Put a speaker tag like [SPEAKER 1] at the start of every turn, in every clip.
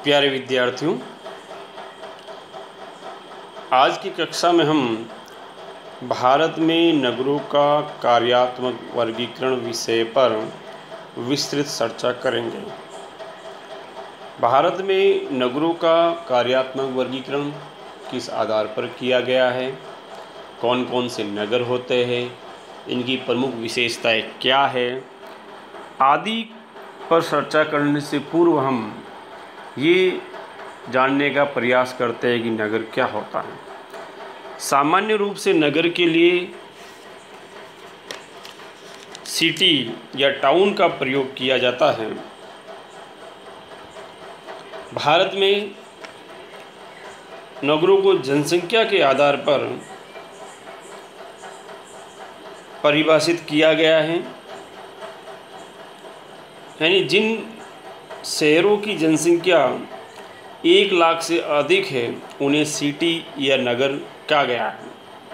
[SPEAKER 1] प्यारे विद्यार्थियों, आज की कक्षा में हम भारत में नगरों का कार्यात्मक वर्गीकरण विषय पर विस्तृत चर्चा करेंगे। भारत में नगरों का कार्यात्मक वर्गीकरण किस आधार पर किया गया है, कौन कौन से नगर होते हैं, इनकी प्रमुख विशेषताएं क्या है आदि पर चर्चा करने से पूर्व हम ये जानने का प्रयास करते हैं कि नगर क्या होता है। सामान्य रूप से नगर के लिए सिटी या टाउन का प्रयोग किया जाता है। भारत में नगरों को जनसंख्या के आधार पर परिभाषित किया गया है, यानी जिन शहरों की जनसंख्या 1 लाख से अधिक है उन्हें सिटी या नगर कहा गया है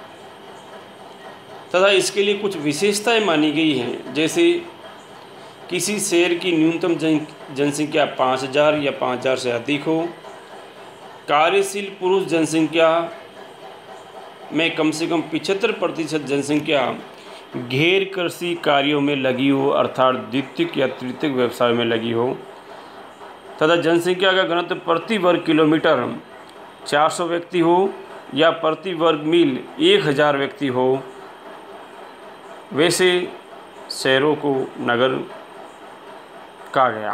[SPEAKER 1] तथा इसके लिए कुछ विशेषताएं मानी गई हैं, जैसे किसी शहर की न्यूनतम जनसंख्या 5000 या 5000 से अधिक हो, कार्यशील पुरुष जनसंख्या में कम से कम 75% जनसंख्या गैर कृषि कार्यों में लगी हो, अर्थात द्वितीयक या तृतीयक व्यवसाय में लगी हो, तथा जनसंख्या का घनत्व प्रति वर्ग किलोमीटर 400 व्यक्ति हो या प्रति वर्ग मील 1000 व्यक्ति हो, वैसे शहरों को नगर कहा गया।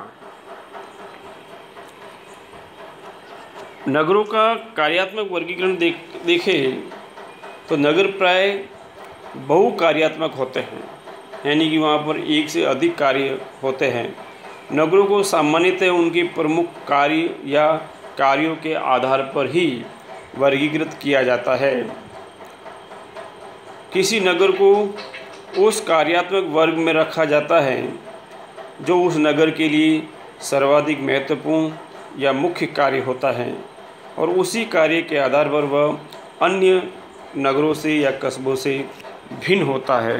[SPEAKER 1] नगरों का कार्यात्मक वर्गीकरण देखें तो नगर प्राय बहुकार्यात्मक होते हैं, यानी कि वहाँ पर एक से अधिक कार्य होते हैं। नगरों को सामान्यतः उनके प्रमुख कार्य या कार्यों के आधार पर ही वर्गीकृत किया जाता है। किसी नगर को उस कार्यात्मक वर्ग में रखा जाता है जो उस नगर के लिए सर्वाधिक महत्वपूर्ण या मुख्य कार्य होता है, और उसी कार्य के आधार पर वह अन्य नगरों से या कस्बों से भिन्न होता है।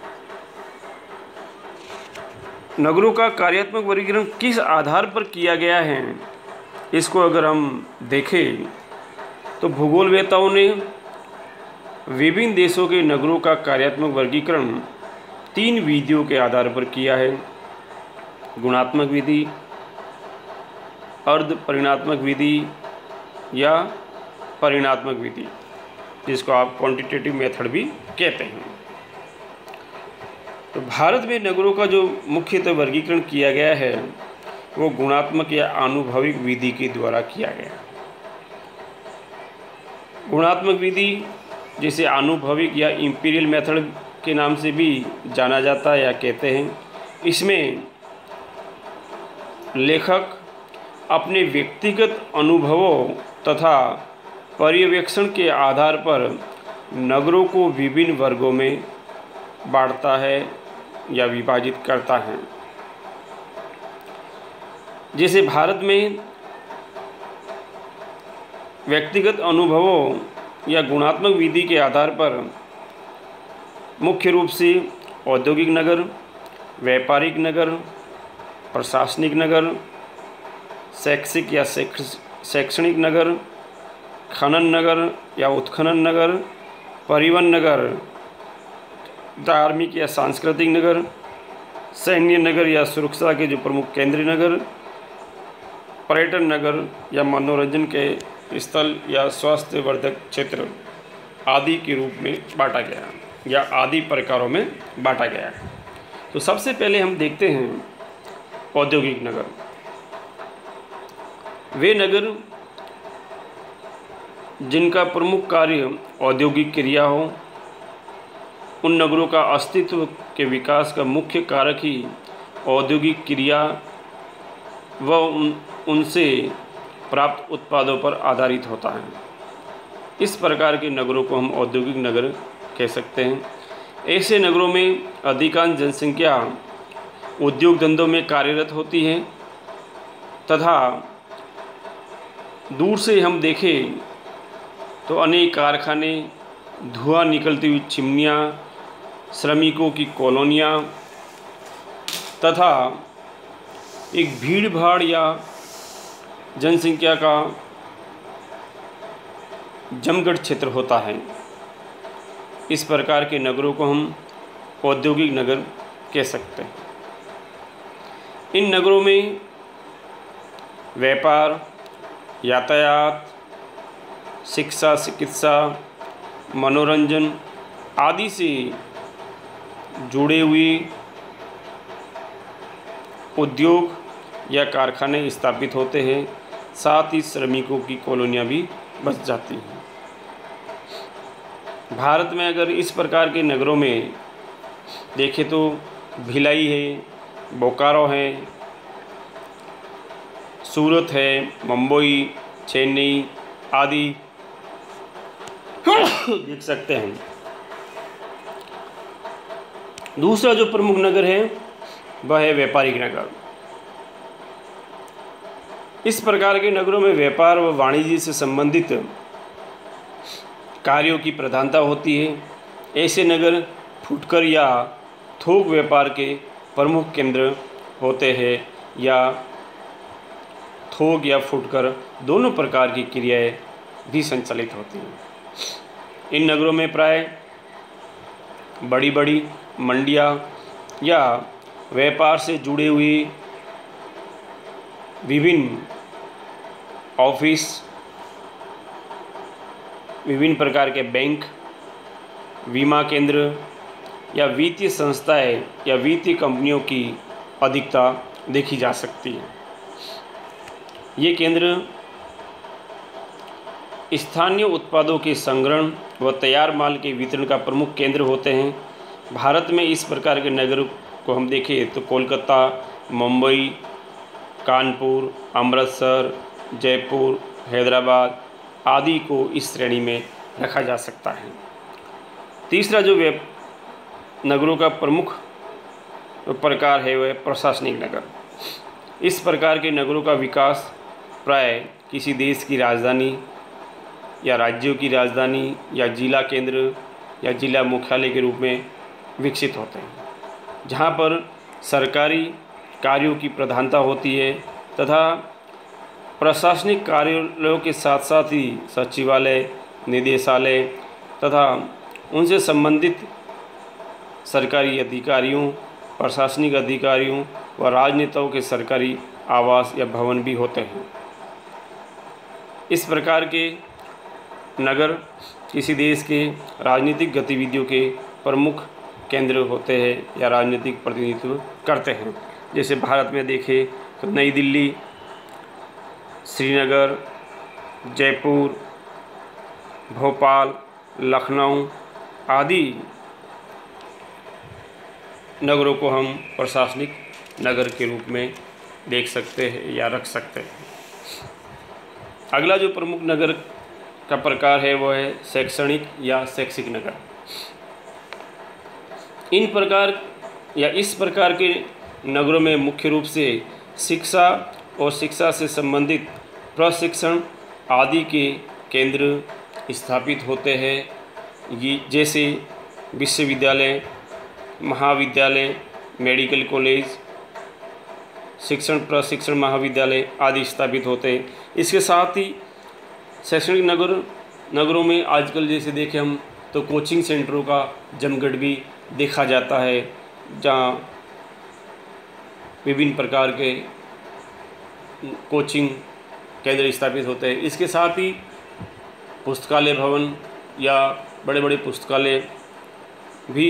[SPEAKER 1] नगरों का कार्यात्मक वर्गीकरण किस आधार पर किया गया है, इसको अगर हम देखें तो भूगोलवेत्ताओं ने विभिन्न देशों के नगरों का कार्यात्मक वर्गीकरण 3 विधियों के आधार पर किया है। गुणात्मक विधि, अर्ध परिणात्मक विधि या परिणात्मक विधि, जिसको आप क्वांटिटेटिव मेथड भी कहते हैं। तो भारत में नगरों का जो मुख्यतः वर्गीकरण किया गया है वो गुणात्मक या आनुभविक विधि के द्वारा किया गया। गुणात्मक विधि जिसे आनुभविक या इंपीरियल मेथड के नाम से भी जाना जाता है या कहते हैं, इसमें लेखक अपने व्यक्तिगत अनुभवों तथा पर्यवेक्षण के आधार पर नगरों को विभिन्न वर्गों में बांटता है या विभाजित करता है। जैसे भारत में व्यक्तिगत अनुभवों या गुणात्मक विधि के आधार पर मुख्य रूप से औद्योगिक नगर, व्यापारिक नगर, प्रशासनिक नगर, शैक्षिक या शैक्षणिक नगर, खनन नगर या उत्खनन नगर, परिवहन नगर, धार्मिक या सांस्कृतिक नगर, सैन्य नगर या सुरक्षा के जो प्रमुख केंद्रीय नगर, पर्यटन नगर या मनोरंजन के स्थल या स्वास्थ्य वर्धक क्षेत्र आदि के रूप में बांटा गया या आदि प्रकारों में बांटा गया है। तो सबसे पहले हम देखते हैं औद्योगिक नगर। वे नगर जिनका प्रमुख कार्य औद्योगिक क्रिया हो, उन नगरों का अस्तित्व के विकास का मुख्य कारक ही औद्योगिक क्रिया व उनसे प्राप्त उत्पादों पर आधारित होता है। इस प्रकार के नगरों को हम औद्योगिक नगर कह सकते हैं। ऐसे नगरों में अधिकांश जनसंख्या उद्योग धंधों में कार्यरत होती है तथा दूर से हम देखें तो अनेक कारखाने, धुआं निकलती हुई चिमनियाँ, श्रमिकों की कॉलोनियाँ तथा एक भीड़ भाड़ या जनसंख्या का जमघट क्षेत्र होता है। इस प्रकार के नगरों को हम औद्योगिक नगर कह सकते हैं। इन नगरों में व्यापार, यातायात, शिक्षा, चिकित्सा, मनोरंजन आदि से जुड़े हुए उद्योग या कारखाने स्थापित होते हैं। साथ ही श्रमिकों की कॉलोनियाँ भी बस जाती हैं। भारत में अगर इस प्रकार के नगरों में देखें तो भिलाई है, बोकारो है, सूरत है, मुंबई, चेन्नई आदि देख सकते हैं। दूसरा जो प्रमुख नगर है वह है व्यापारिक नगर। इस प्रकार के नगरों में व्यापार व वाणिज्य से संबंधित कार्यों की प्रधानता होती है। ऐसे नगर फुटकर या थोक व्यापार के प्रमुख केंद्र होते हैं या थोक या फुटकर दोनों प्रकार की क्रियाएं भी संचालित होती हैं। इन नगरों में प्राय बड़ी बड़ी मंडियाँ या व्यापार से जुड़े हुए विभिन्न ऑफिस, विभिन्न प्रकार के बैंक, बीमा केंद्र या वित्तीय संस्थाएं या वित्तीय कंपनियों की अधिकता देखी जा सकती है। ये केंद्र स्थानीय उत्पादों के संग्रहण व तैयार माल के वितरण का प्रमुख केंद्र होते हैं। भारत में इस प्रकार के नगरों को हम देखें तो कोलकाता, मुंबई, कानपुर, अमृतसर, जयपुर, हैदराबाद आदि को इस श्रेणी में रखा जा सकता है। तीसरा जो नगरों का प्रमुख प्रकार है वह प्रशासनिक नगर। इस प्रकार के नगरों का विकास प्राय किसी देश की राजधानी या राज्यों की राजधानी या जिला केंद्र या जिला मुख्यालय के रूप में विकसित होते हैं, जहाँ पर सरकारी कार्यों की प्रधानता होती है तथा प्रशासनिक कार्यालयों के साथ साथ ही सचिवालय, निदेशालय तथा उनसे संबंधित सरकारी अधिकारियों, प्रशासनिक अधिकारियों व राजनेताओं के सरकारी आवास या भवन भी होते हैं। इस प्रकार के नगर किसी देश के राजनीतिक गतिविधियों के प्रमुख केंद्र होते हैं या राजनीतिक प्रतिनिधित्व करते हैं। जैसे भारत में देखें तो नई दिल्ली, श्रीनगर, जयपुर, भोपाल, लखनऊ आदि नगरों को हम प्रशासनिक नगर के रूप में देख सकते हैं या रख सकते हैं। अगला जो प्रमुख नगर का प्रकार है वो है शैक्षणिक या शैक्षिक नगर। इन प्रकार या इस प्रकार के नगरों में मुख्य रूप से शिक्षा और शिक्षा से संबंधित प्रशिक्षण आदि के केंद्र स्थापित होते हैं। ये जैसे विश्वविद्यालय, महाविद्यालय, मेडिकल कॉलेज, शिक्षण प्रशिक्षण महाविद्यालय आदि स्थापित होते हैं। इसके साथ ही शैक्षणिक नगरों में आजकल जैसे देखें हम तो कोचिंग सेंटरों का जमघट भी देखा जाता है, जहाँ विभिन्न प्रकार के कोचिंग केंद्र स्थापित होते हैं। इसके साथ ही पुस्तकालय भवन या बड़े बड़े पुस्तकालय भी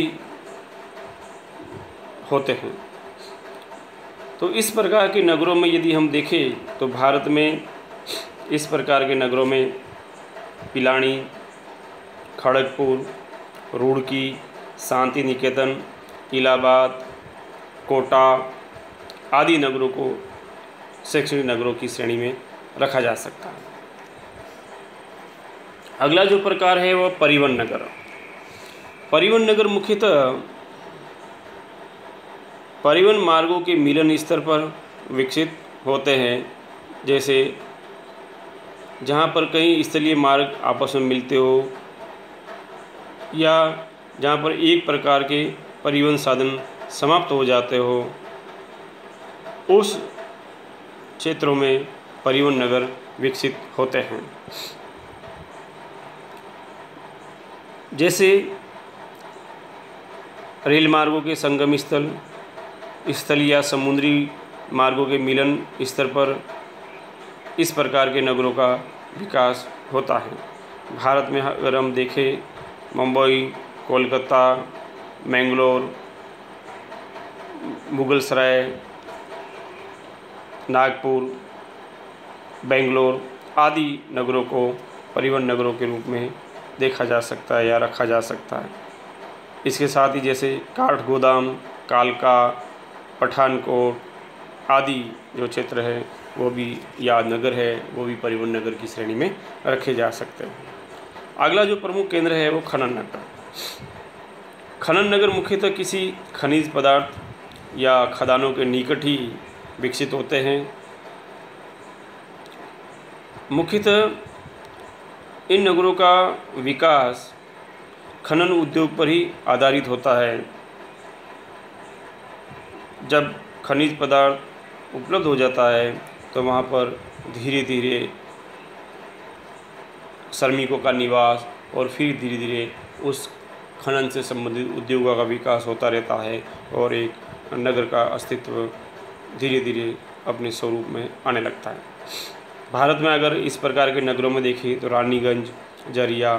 [SPEAKER 1] होते हैं। तो इस प्रकार के नगरों में यदि हम देखें तो भारत में इस प्रकार के नगरों में पिलानी, खड़गपुर, रुड़की, शांति निकेतन, इलाहाबाद, कोटा आदि नगरों को शैक्षणिक नगरों की श्रेणी में रखा जा सकता है। अगला जो प्रकार है वह परिवहन नगर। परिवहन नगर मुख्यतः परिवहन मार्गों के मिलन स्तर पर विकसित होते हैं, जैसे जहाँ पर कई स्थलीय मार्ग आपस में मिलते हो या जहाँ पर एक प्रकार के परिवहन साधन समाप्त हो जाते हो, उस क्षेत्रों में परिवहन नगर विकसित होते हैं। जैसे रेल मार्गों के संगम स्थल या समुद्री मार्गों के मिलन स्तर पर इस प्रकार के नगरों का विकास होता है। भारत में अगर हम देखें, मुंबई, कोलकाता, मैंगलोर, मुगलसराय, नागपुर, बेंगलोर आदि नगरों को परिवहन नगरों के रूप में देखा जा सकता है या रखा जा सकता है। इसके साथ ही जैसे काठगोदाम, कालका, पठानकोट आदि जो क्षेत्र है वो भी या नगर है वो भी परिवहन नगर की श्रेणी में रखे जा सकते हैं। अगला जो प्रमुख केंद्र है वो खनन नगर। खनन नगर मुख्यतः किसी खनिज पदार्थ या खदानों के निकट ही विकसित होते हैं। मुख्यतः इन नगरों का विकास खनन उद्योग पर ही आधारित होता है। जब खनिज पदार्थ उपलब्ध हो जाता है तो वहाँ पर धीरे धीरे श्रमिकों का निवास और फिर धीरे धीरे उस खनन से संबंधित उद्योगों का विकास होता रहता है और एक नगर का अस्तित्व धीरे धीरे अपने स्वरूप में आने लगता है। भारत में अगर इस प्रकार के नगरों में देखें तो रानीगंज, जरिया,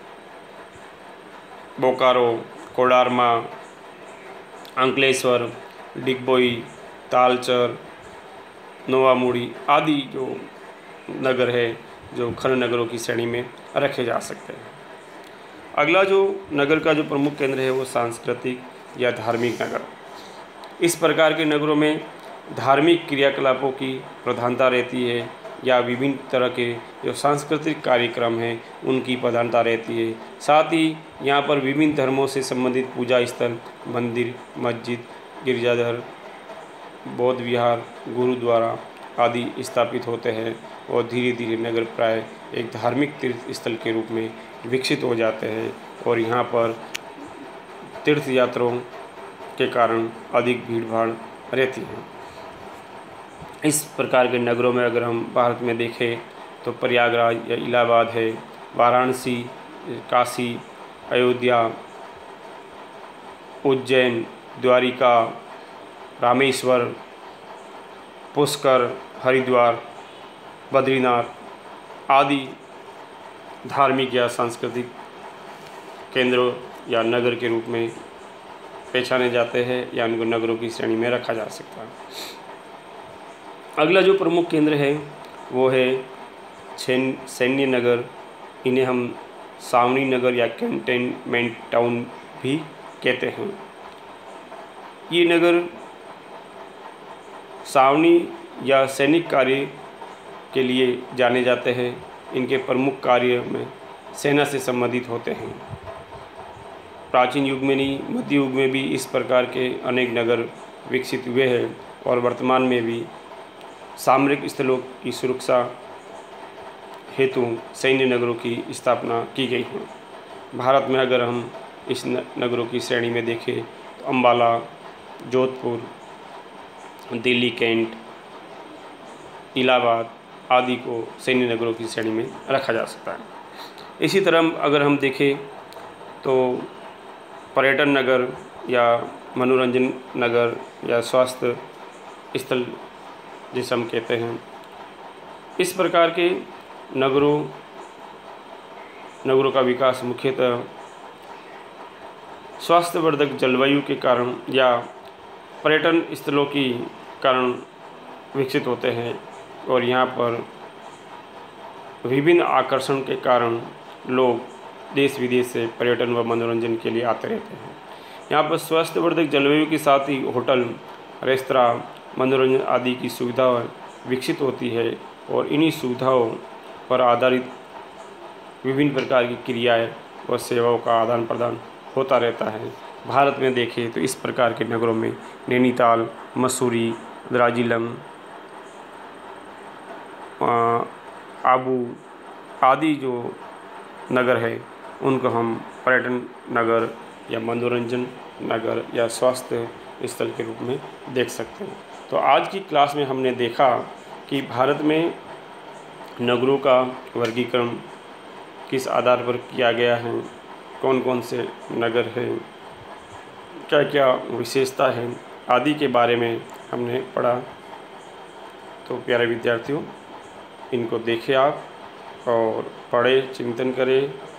[SPEAKER 1] बोकारो, कोडरमा, अंकलेश्वर, डिगबोई, तालचर, नोवामुड़ी आदि जो नगर है जो खनन नगरों की श्रेणी में रखे जा सकते हैं। अगला जो नगर का जो प्रमुख केंद्र है वो सांस्कृतिक या धार्मिक नगर। इस प्रकार के नगरों में धार्मिक क्रियाकलापों की प्रधानता रहती है या विभिन्न तरह के जो सांस्कृतिक कार्यक्रम हैं उनकी प्रधानता रहती है। साथ ही यहाँ पर विभिन्न धर्मों से संबंधित पूजा स्थल, मंदिर, मस्जिद, गिरजाघर, बौद्ध विहार, गुरुद्वारा आदि स्थापित होते हैं और धीरे धीरे नगर प्राय एक धार्मिक तीर्थ स्थल के रूप में विकसित हो जाते हैं और यहाँ पर तीर्थ यात्रियों के कारण अधिक भीड़ भाड़ रहती है। इस प्रकार के नगरों में अगर हम भारत में देखें तो प्रयागराज या इलाहाबाद है, वाराणसी, काशी, अयोध्या, उज्जैन, द्वारिका, रामेश्वर, पुष्कर, हरिद्वार, बद्रीनाथ आदि धार्मिक या सांस्कृतिक केंद्रों या नगर के रूप में पहचाने जाते हैं या उनको नगरों की श्रेणी में रखा जा सकता है। अगला जो प्रमुख केंद्र है वो है सैन्य नगर। इन्हें हम सावनी नगर या कैंटोनमेंट टाउन भी कहते हैं। ये नगर सावनी या सैनिक कार्य के लिए जाने जाते हैं। इनके प्रमुख कार्य में सेना से संबंधित होते हैं। प्राचीन युग में नहीं, मध्य युग में भी इस प्रकार के अनेक नगर विकसित हुए हैं और वर्तमान में भी सामरिक स्थलों की सुरक्षा हेतु सैन्य नगरों की स्थापना की गई है। भारत में अगर हम इस नगरों की श्रेणी में देखें तो अम्बाला, जोधपुर, दिल्ली कैंट, इलाहाबाद आदि को सैन्य नगरों की श्रेणी में रखा जा सकता है। इसी तरह अगर हम देखें तो पर्यटन नगर या मनोरंजन नगर या स्वास्थ्य स्थल जिसे हम कहते हैं, इस प्रकार के नगरों का विकास मुख्यतः स्वास्थ्यवर्धक जलवायु के कारण या पर्यटन स्थलों के कारण विकसित होते हैं और यहाँ पर विभिन्न आकर्षण के कारण लोग देश विदेश से पर्यटन व मनोरंजन के लिए आते रहते हैं। यहाँ पर स्वास्थ्यवर्धक जलवायु के साथ ही होटल, रेस्तरां, मनोरंजन आदि की सुविधाएं विकसित होती है और इन्हीं सुविधाओं पर आधारित विभिन्न प्रकार की क्रियाएं व सेवाओं का आदान प्रदान होता रहता है। भारत में देखें तो इस प्रकार के नगरों में नैनीताल, मसूरी, दार्जिलिंग, आबू आदि जो नगर है उनको हम पर्यटन नगर या मनोरंजन नगर या स्वास्थ्य स्थल के रूप में देख सकते हैं। तो आज की क्लास में हमने देखा कि भारत में नगरों का वर्गीकरण किस आधार पर किया गया है, कौन कौन से नगर हैं, क्या क्या विशेषता है आदि के बारे में हमने पढ़ा। तो प्यारे विद्यार्थियों, इनको देखें आप और पढ़ें, चिंतन करें